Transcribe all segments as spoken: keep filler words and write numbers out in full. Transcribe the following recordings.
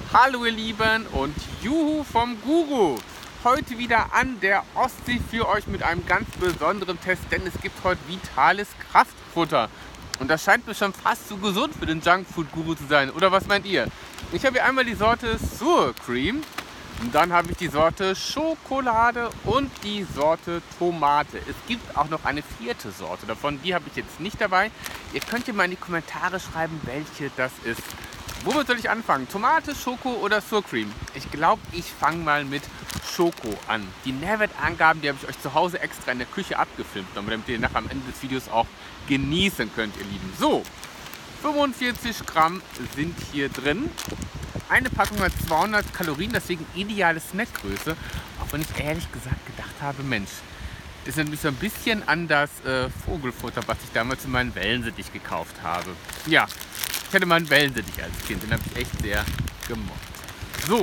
Hallo ihr Lieben und Juhu vom Guru. Heute wieder an der Ostsee für euch mit einem ganz besonderen Test, denn es gibt heute vitales Kraftfutter. Und das scheint mir schon fast zu gesund für den Junkfood-Guru zu sein. Oder was meint ihr? Ich habe hier einmal die Sorte Sour Cream. Und dann habe ich die Sorte Schokolade und die Sorte Tomate. Es gibt auch noch eine vierte Sorte davon, die habe ich jetzt nicht dabei. Ihr könnt ja mal in die Kommentare schreiben, welche das ist. Womit soll ich anfangen? Tomate, Schoko oder Sour Cream? Ich glaube, ich fange mal mit Schoko an. Die Nährwertangaben, die habe ich euch zu Hause extra in der Küche abgefilmt, damit ihr nachher am Ende des Videos auch genießen könnt, ihr Lieben. So, fünfundvierzig Gramm sind hier drin. Eine Packung hat zweihundert Kalorien, deswegen ideale Snackgröße. Auch wenn ich ehrlich gesagt gedacht habe, Mensch, das ist nämlich so ein bisschen an das äh, Vogelfutter, was ich damals in meinen Wellensittich gekauft habe. Ja, ich hatte mal einen Wellensittich als Kind, den habe ich echt sehr gemocht. So,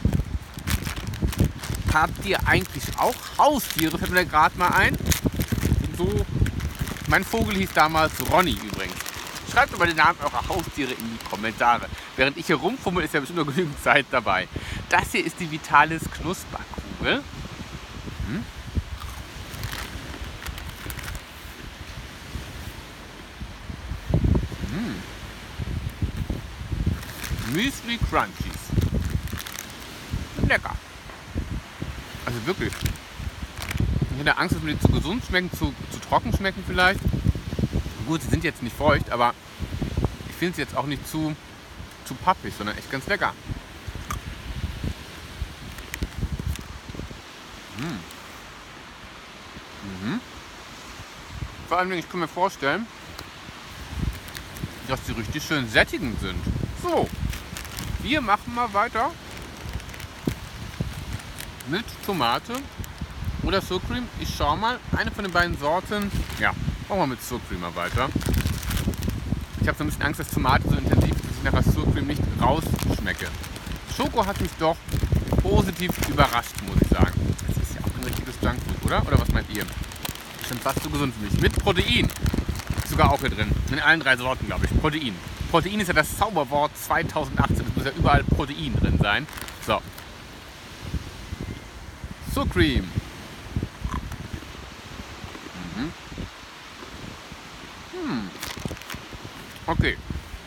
habt ihr eigentlich auch Haustiere? Fällt mir da gerade mal ein. So, mein Vogel hieß damals Ronny übrigens. Schreibt aber den Namen eurer Haustiere in die Kommentare. Während ich hier rumfummel, ist ja bestimmt noch genügend Zeit dabei. Das hier ist die Vitalis Knusperkugel. Hm? Hm. Müsli Crunchies. Lecker. Also wirklich. Ich hatte Angst, dass mir die zu gesund schmecken, zu, zu trocken schmecken vielleicht. Gut, sie sind jetzt nicht feucht, aber ich finde es jetzt auch nicht zu, zu pappig, sondern echt ganz lecker. Mm. Mhm. Vor allem, ich kann mir vorstellen, dass die richtig schön sättigend sind. So, wir machen mal weiter mit Tomate oder Sour Cream. Ich schaue mal, eine von den beiden Sorten. Ja, machen wir mit Sour Cream mal weiter. Ich habe so ein bisschen Angst, dass Tomate so intensiv ist, dass ich nachher Sour Cream nicht rausschmecke. Schoko hat mich doch positiv überrascht, muss ich sagen. Das ist ja auch ein richtiges Junkfood, oder? Oder was meint ihr? Schon fast zu gesund für mich. Mit Protein. Sogar auch hier drin. In allen drei Sorten, glaube ich. Protein. Protein ist ja das Zauberwort zweitausendachtzehn. Es muss ja überall Protein drin sein. So. Sour Cream. Mhm. Hm. Okay.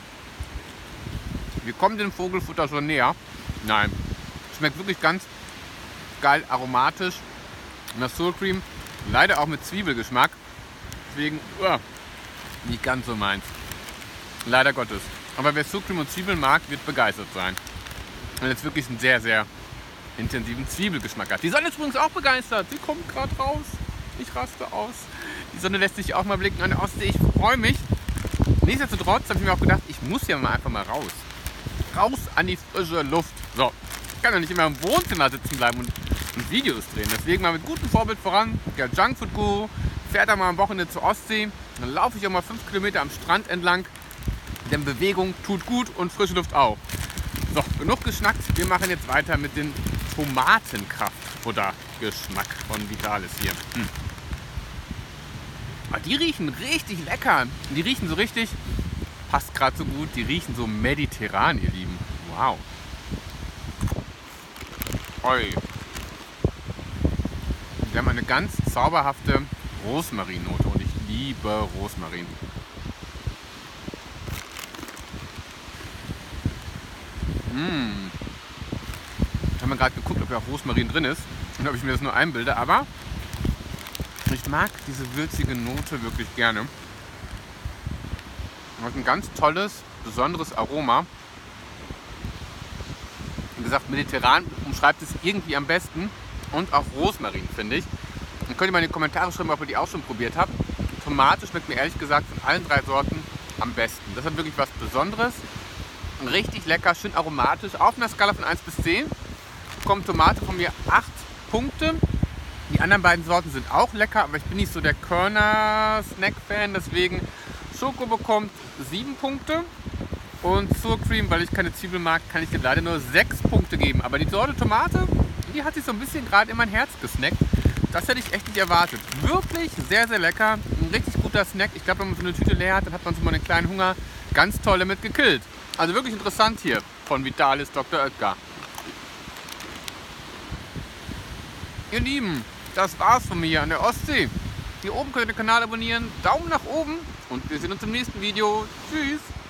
Wir kommen dem Vogelfutter schon näher. Nein. Schmeckt wirklich ganz geil aromatisch. Und das Sour Cream leider auch mit Zwiebelgeschmack. Deswegen uh, nicht ganz so meins. Leider Gottes. Aber wer Sour Cream und Zwiebeln mag, wird begeistert sein. Und jetzt wirklich einen sehr, sehr intensiven Zwiebelgeschmack hat. Die Sonne ist übrigens auch begeistert. Sie kommt gerade raus. Ich raste aus. Die Sonne lässt sich auch mal blicken an der Ostsee. Ich freue mich. Nichtsdestotrotz habe ich mir auch gedacht, ich muss ja mal einfach mal raus. Raus an die frische Luft. So, ich kann ja nicht immer im Wohnzimmer sitzen bleiben und, und Videos drehen. Deswegen mal mit gutem Vorbild voran. Der Junkfood-Guru fährt da mal am Wochenende zur Ostsee. Dann laufe ich auch mal fünf Kilometer am Strand entlang. Denn Bewegung tut gut und frische Luft auch. So, genug geschnackt. Wir machen jetzt weiter mit den Tomatenkraftfutter-Geschmack von Vitalis hier. Hm. Ah, die riechen richtig lecker. Die riechen so richtig, passt gerade so gut, die riechen so mediterran, ihr Lieben. Wow. Oi. Wir haben eine ganz zauberhafte Rosmarinnote und ich liebe Rosmarin. Mmh. Ich habe mir gerade geguckt, ob ja auch Rosmarin drin ist und ob ich mir das nur einbilde, aber ich mag diese würzige Note wirklich gerne. Hat ein ganz tolles, besonderes Aroma. Wie gesagt, mediterran umschreibt es irgendwie am besten. Und auch Rosmarin, finde ich. Dann könnt ihr mal in die Kommentare schreiben, ob ihr die auch schon probiert habt. Tomate schmeckt mir ehrlich gesagt von allen drei Sorten am besten. Das hat wirklich was Besonderes. Richtig lecker, schön aromatisch. Auf einer Skala von eins bis zehn bekommt Tomate von mir acht Punkte. Die anderen beiden Sorten sind auch lecker, aber ich bin nicht so der Körner-Snack-Fan, deswegen Schoko bekommt sieben Punkte und Sour Cream, weil ich keine Zwiebel mag, kann ich dir leider nur sechs Punkte geben. Aber die Sorte Tomate, die hat sich so ein bisschen gerade in mein Herz gesnackt. Das hätte ich echt nicht erwartet. Wirklich sehr, sehr lecker. Ein richtig guter Snack. Ich glaube, wenn man so eine Tüte leer hat, dann hat man so mal einen kleinen Hunger ganz toll damit gekillt. Also wirklich interessant hier. von Vitalis Doktor Oetker. Ihr Lieben, das war's von mir an der Ostsee. Hier oben könnt ihr den Kanal abonnieren, Daumen nach oben und wir sehen uns im nächsten Video. Tschüss!